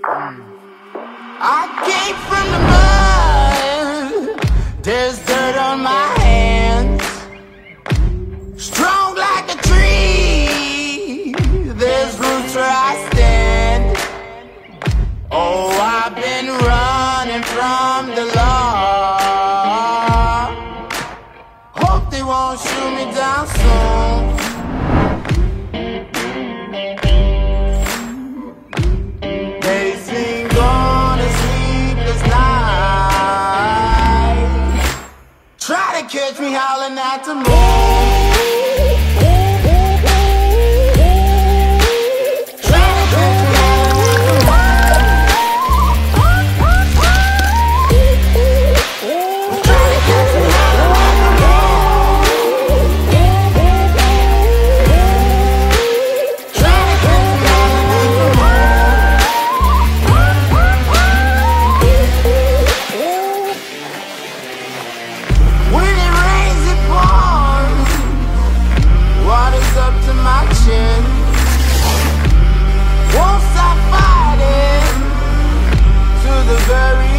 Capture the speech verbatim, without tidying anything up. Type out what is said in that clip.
I came from the mud, there's dirt on my hands. Strong like a tree, there's roots where I stand. Oh, I've been running from the law. Hope they won't shoot me down soon. Days been gone, a sleepless night. Try to catch me howling at the moon. Won't stop fighting to the very